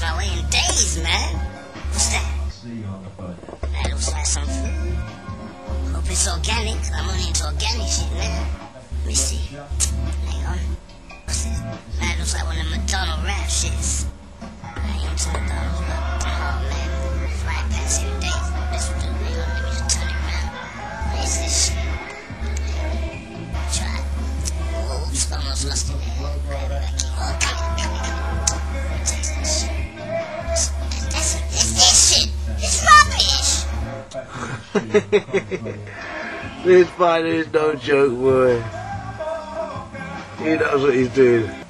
lost my way in days, man. What's that? That looks like some food. Hope it's organic. I'm only into organic shit, man. Let me see. Hang on. What's this? That looks like one of McDonald's wrap shits. I ain't into McDonald's, but oh man, flying past every day. This will do. Hang on, let me just turn it around. What is this shit? Try it. Oops, almost lost it there. Right back. Oh, come on. Taste that shit. That's this shit. It's rubbish. This fighter is no joke, boy. He knows what he's doing.